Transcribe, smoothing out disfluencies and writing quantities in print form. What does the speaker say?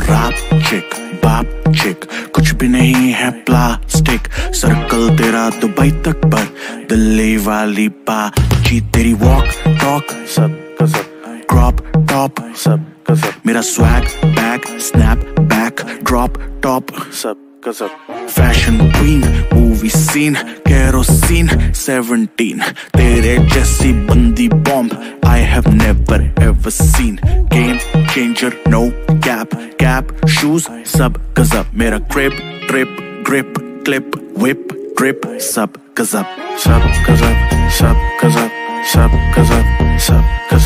Rap चिक बाप चिक कुछ भी नहीं है प्लास्टिक। सर्कल तेरा दुबई तक पर दिल्ली वाली बाजी तेरी वॉक टॉक सब गजब। क्रॉप टॉप सब गजब। मेरा swag bag snap back drop top सब गजब। Fashion queen movie scene kerosene 17 तेरे जैसी बंदी bomb I have never ever seen। Game changer no cap cap shoes सब गजब। मेरा crip trip grip clip whip drip सब गजब। सब गजब सब गजब सब गजब सब गजब।